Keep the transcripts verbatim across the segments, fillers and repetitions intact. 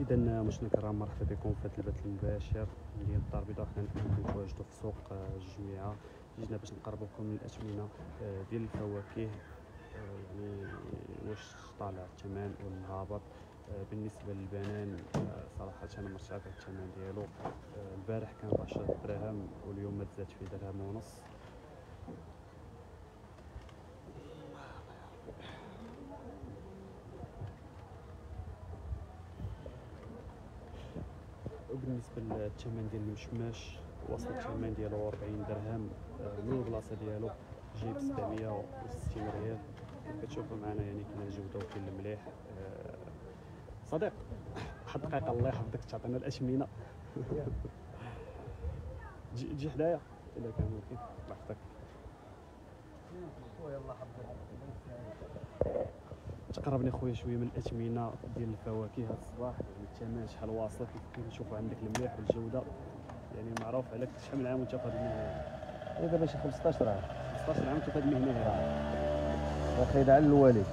اذا مشنا الكرام، مرحبا بكم في هذا البث المباشر ديال الدار البيضاء. حنا كنتواجدوا في سوق الجميعه، جينا باش نقربوا لكم من الاثمنه ديال الفواكه، يعني واش طالع الثمن ولا هابط. بالنسبه للبنان صراحه انا مرتفع الثمن ديالو. البارح كان ب عشرة دراهم واليوم تزاد فيه درهم ونص. وبالنسبه للثمن ديال المشماش وصل الثمن ديالو أربعين درهم من البلاصه ديالو جايب ستمية وستين ريال. كتشوفوا معنا يعني كاين الجوده وكاين المليح. صديق واحد الدقيقه الله يحفظك تعطينا الاثمنه. جي, جي حدايا الا كان ممكن الله يحفظك. خويا الله يحفظك. تقربني خويا شويه من الاثمنه ديال الفواكه هذا الصباح، يعني الثمن شحال واصل كيف كنشوفوا عندك المليح والجوده، يعني معروف عليك. شحال من عام وانت في هذه المهنه؟ انا دابا شي خمسطاش عام. خمسطاش عام انت في هذه المهنه هذه. واخا على الوالد.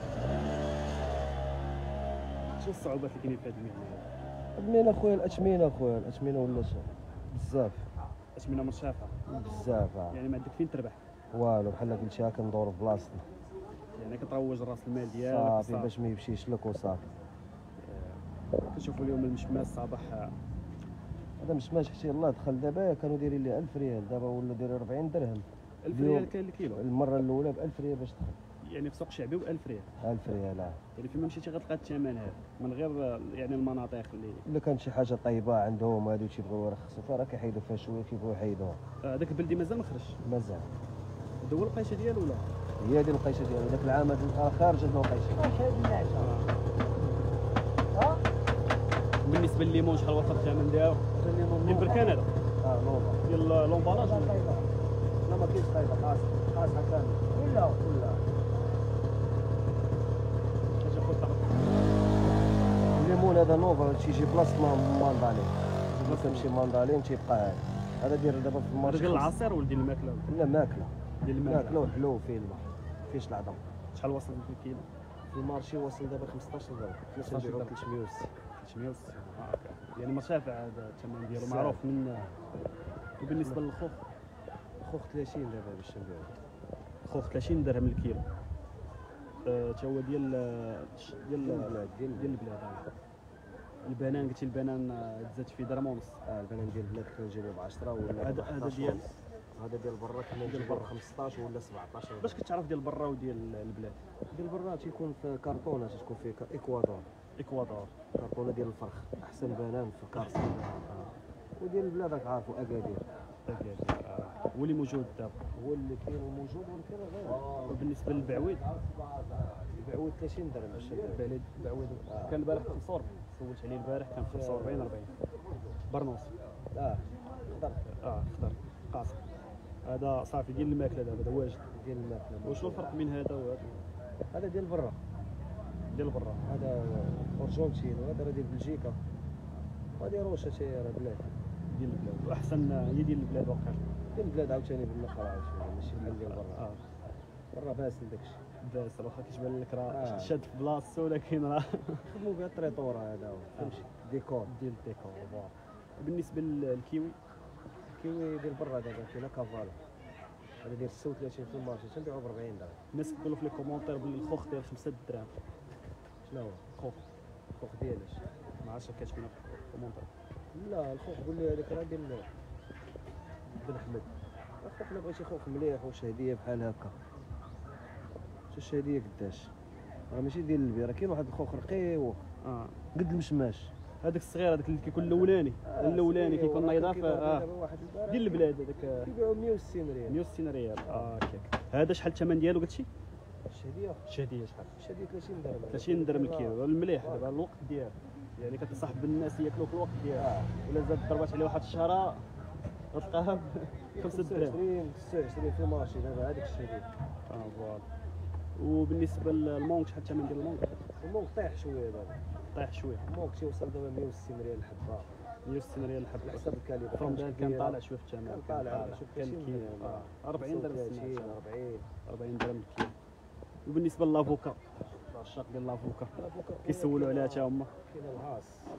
شنو الصعوبات اللي كاينين في هذه المهنه هذه؟ المهنه خويا الاثمنه، خويا الاثمنه ولا بزاف. اثمنه مرشافه بزاف. آه. يعني ما عندك فين تربح والو، بحال قلتيها كندور في بلاصتنا، يعني كتروج راس المال ديالك صافي باش ما يمشيش لك وصافي. كنشوفوا اليوم المشماس صباح هذا مشماش حتى يلاه دخل دابا كانوا دايرين ليه ألف ريال، دابا ولا داير أربعين درهم. ألف ريال كاين الكيلو المره الاولى ب ألف ريال باش دخل، يعني في سوق شعبي ب ألف ريال. ألف ريال. اه يعني فيما مشيتي غتلقى الثمن هذا من غير يعني المناطق اللي الا كانت شي حاجه طيبه عندهم هادو تيبغيو يرخصوا فيها راه كيحيدوا فيها شويه، كيبغيو يحيدوها. هذاك البلدي مازال ما خرجش؟ مازال. هذا هو القيشه ديالو ولا هي ديال القيشه ديالو؟ داك العام هذا خارج هذا القيشه. ها بالنسبه للليمون شحال وصل الثمن ديالو؟ ديال بركان هذا؟ اه نوضه ديال لومبالاج. لا ما كاينش طيبه، خاص خاصها كامل ولا ولا الليمون هذا نوفا تيجي بلاصه ماندالين، كتمشي ماندالين تيبقى هذا. هذا داير دابا في المارشي ديال العصير ولا ديال الماكله؟ لا ماكله، ديال الماكله وحلو فيه الماء فيهش العظم. شحال وصل في الكيلو؟ في المارشي وصل دابا خمسطاش درهم، حنا كنبيعو ثلاثمية وستين. ثلاثمية وستين يعني مرتفع هذا الثمن ديالو معروف من. وبالنسبه للخوخ؟ الخوخ ثلاثين دابا باش نبيعو. الخوخ ثلاثين درهم الكيلو. تا هو ديال ديال البلاد ديال ديال البلاد. البنان قلتي البنان تزاد فيه درهم ونص. اه البنان ديال البلاد كنا نجيبو ب عشرة ولا هذا هذا ديال هذا ديال برا كنا نجيبو ب خمسطاش ولا سبعطاش. باش كتعرف ديال برا وديال البلاد؟ ديال برا تيكون في كرتونه، تكون في اكوادور. اكوادور كرتونه ديال الفرخ، احسن بنان في الكارس. وديال البلاد راك عارفو اكادير. اكادير هو اللي موجود دابا، هو اللي كاين وموجود واللي كاين غير. وبالنسبه للبعويد؟ البعويد ثلاثين درهم باش البعويد. البعويد كان البارح خمسة وأربعين، سولت عليه البارح كان خمسة وأربعين أربعين. برنوس اه خضر. اه خضر قاصر. هذا صافي ديال الماكله دابا، هذا واجد ديال الماكله. وشنو الفرق بين هذا وهذا؟ هذا ديال برا، ديال برا هذا أرجنتين، وهذا راه ديال بلجيكا، وهذه روشة تاهي راه بلاد ديال البلاد. واحسن هي ديال البلاد واقيلا. ديال البلاد عاوتاني بالنقر عاوتاني ماشي بحال ديال برا. اه برا باسل داكشي باس، واخا كتبان لك راه آه. شاد في بلاصتو، ولكن راه خدموا بها الطريطور هذا هو فهمتي، ديكور ديال الديكور. بالنسبه للكيوي؟ الكيوي ديال برا دابا كاينه كافالا، هذا داير ستة وثلاثين في المارشي تنبيعو ب أربعين درهم. الناس كيقولوا في لي كومونتير بلي الخوخ داير خمسة دراهم. شنو هو الخوخ؟ الخوخ ديالاش؟ ما عرفتش كتبان في الكومونتير. لا الخوخ قول لي هذاك راه ديال بن احمد. الخوخ الا بغيتي خوخ مليح وشهديه بحال هكا، شو الشهديه قداش؟ راه ماشي ديال البير، كاين واحد الخوخ رقيق اه قد المشماش. هذاك الصغير هذاك اللي كيكون الاولاني. آه الاولاني كيكون نايضه في اه واحد ديال البلاد هذاك كيبيعوا مية وستين ريال. مية وستين ريال. اه هكاك. هذا شحال الثمن ديالو قلتي؟ الشهديه الشهديه شحال؟ الشهديه ثلاثين درهم. ثلاثين درهم الكيلو. المليح دابا الوقت ديالو، يعني كتصاحب الناس ياكلوا في الوقت ديالو. آه. ولا زاد ضربات عليه واحد الشهره غتلقاها خمسة دراهم. خمسة وعشرين في المارشي دابا هذيك الشهديه. اه فوالا. وبالنسبه للمونك شحال الثمن ديال المونك؟ المونك طايح شويه دابا، طايح شويه. المونك تيوصل دابا مية وستين ريال الحبه. مية وستين ريال الحبه على حسب الكاليبر. فرون داك كان طالع شويه في الثمن. كان طالع شوف كان الكيلو أربعين درهم. ثلاثين أربعين أربعين درهم الكيلو. وبالنسبه للافوكا، العشاق ديال الافوكا كيسولوا عليها حتى هما. كاين الهاس،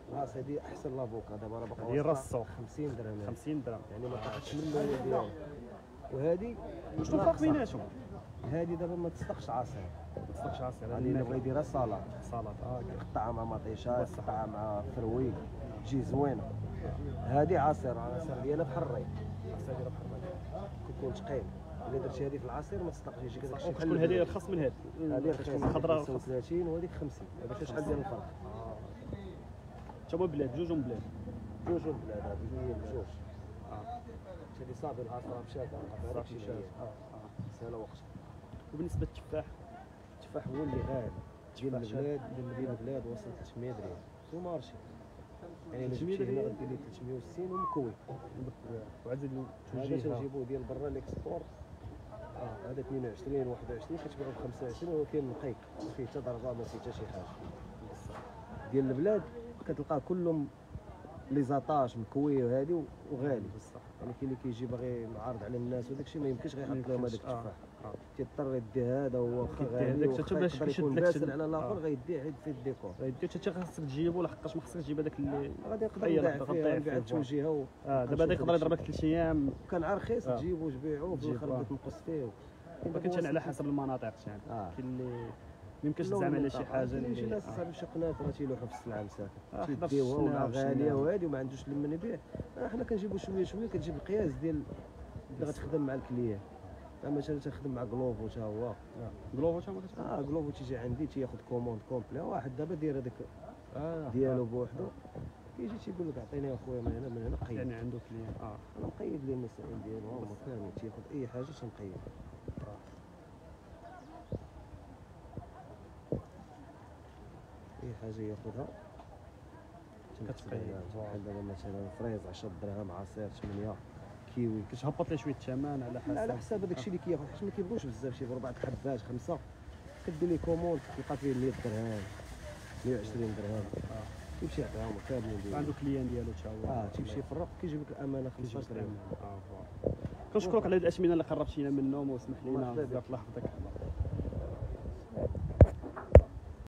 راس هذه احسن لافوكا دابا راه باقا هذه راس السوق خمسين درهم هذه. خمسين درهم. يعني ما طاحتش من الاول ديالها. وهذه شنو الفرق بيناتهم؟ هذه دابا ما تصدقش عصير، ما تصدقش عصير. يعني الا بغا يديرها سلطه سلطه اه يقطعها مع مطيشه، يقطعها مع فروي تجي زوينه. هذه عصير، العصير ديالها بحال الري، عصير ديالها بحال هكا كيكون ثقيل. الا درتي هذه في العصير ما تصدقش، يجيك هذاك الشيء. شكون هذه رخص من هذه؟ هذه رخيصه الخضراء خمسة وثلاثين وهذيك خمسين. دابا شحال ديال الفرق؟ تا هما بلاد جوج من بلاد جوج بلاد هذه هي بجوج. اه هذه صافي العصير مشات صافي مشات. اه اه سهله وقت. وبالنسبه للتفاح؟ التفاح هو اللي غالي ديال التفاح البلاد، ديال البلاد وصل ثلاثمية درهم سو مارشي. يعني الا ثلاثمية جبتي هنا درهم؟ غدير لي ثلاثمية وستين ومكوي. وعاد زيد هذا توجيهها. تنجيبوه ديال برا ليكسبور. اه هذا اثنين وعشرين واحد وعشرين كتبيعو ب خمسة وعشرين ولكن نقي فيه حتى درجه ما فيه حتى شي حاجه. ديال البلاد كتلقاه كلهم لي زاطاج مكوي وهادي وغالي بصح. يعني كاين اللي كيجي باغي معارض على الناس وداك الشيء ما يمكنش غيحط لهم هذاك التفاح. اه تيضطر يدي هذا هو واخا كيدي غالي هذاك حتى واخا باش يقدر يشد يكون لك باسل شد- على الاخر آه. غيديه عيد في الديكور. غيدير حتى خاصك تجيبو لحقاش ما خصكش تجيب هذاك اللي غادي نقدر أي نضيع لحظة فيه غتضيع نبيع فيه. التوجيهه و اه دابا هذا يقدر يضربك ثلاث ايام. كان عار رخيص آه. تجيبو وتبيعوه في الاخر تجيب، آه. بغيت تنقص فيه. ما كاينش على حسب المناطق يعني. آه. كاين اللي ما يمكنش تزعم على شي حاجه اللي شي اللي ناس صاحبي شي قناه راه تيلوحوا في السلعه مساكن آه، حدا في تيديوها ولا الشناع، في غاليه الشناع. وهادي وما عندوش لمن يبيع. آه، حنا كنجيبو شويه شويه كتجيب القياس ديال اللي غتخدم مع الكليان. آه، مثلا تخدم مع كلوفو حتى هو. كلوفو تا ما كتبغي. اه كلوفو تيجي عندي تياخذ كوموند كومبلي واحد دابا داير هذاك اه ديالو بوحدو. كيجي تيقول لك عطيني اخويا من هنا من هنا قيد. يعني عنده كليان. اه انا مقيد لي المسائل ديالو هما كاملين تياخذ اي حاجه تنقيد. اي حاجه ياخذها كتقيد. بحال دابا مثلا فريز عشرة دراهم، عصير ثمانية، كيوي. كتهبط ليه شويه الثمن على حسب. لا على حساب هذاك الشيء اللي كياخذ حيت ما كيبغوش بزاف، شي بربع حبات خمسه كدير لي كوموند تلقى فيه مية درهم مية وعشرين درهم. اه كيمشي يعطيهم كاملين ديالو. عنده كليان ديالو تا هو. اه تيمشي يفرق كيجيب لك الامانه كيجي خمسطاش درهم. اه فوالا. كنشكرك على هاد الاثمنه اللي قربتينا منهم وسمح لينا مرحبا بك. بزاف الله يحفظك.